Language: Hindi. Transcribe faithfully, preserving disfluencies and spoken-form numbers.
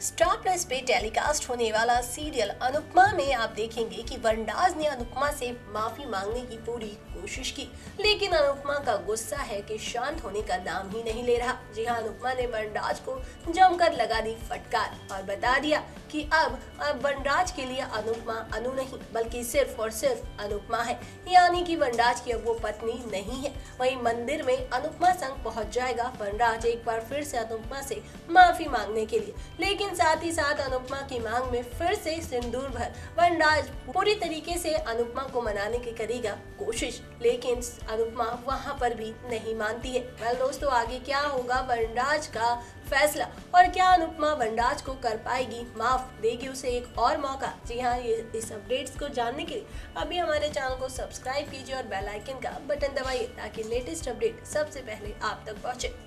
स्टार प्लस पे टेलीकास्ट होने वाला सीरियल अनुपमा में आप देखेंगे कि वनराज ने अनुपमा से माफी मांगने की पूरी कोशिश की, लेकिन अनुपमा का गुस्सा है कि शांत होने का नाम ही नहीं ले रहा। जी हाँ, अनुपमा ने वनराज को जमकर लगा दी फटकार और बता दिया कि अब अब वनराज के लिए अनुपमा अनु नहीं बल्कि सिर्फ और सिर्फ अनुपमा है, यानी कि वनराज की अब वो पत्नी नहीं है। वहीं मंदिर में अनुपमा संग पहुंच जाएगा वनराज एक बार फिर से अनुपमा से माफी मांगने के लिए, लेकिन साथ ही साथ अनुपमा की मांग में फिर से सिंदूर भर वनराज पूरी तरीके से अनुपमा को मनाने की करेगा कोशिश, लेकिन अनुपमा वहां पर भी नहीं मानती है। वेल दोस्तों, आगे क्या होगा वनराज का फैसला और क्या अनुपमा वनराज को कर पाएगी माफ, देगी उसे एक और मौका? जी हाँ, ये इस अपडेट्स को जानने के लिए अभी हमारे चैनल को सब्सक्राइब कीजिए और बेल आइकन का बटन दबाइए ताकि लेटेस्ट अपडेट सबसे पहले आप तक पहुंचे।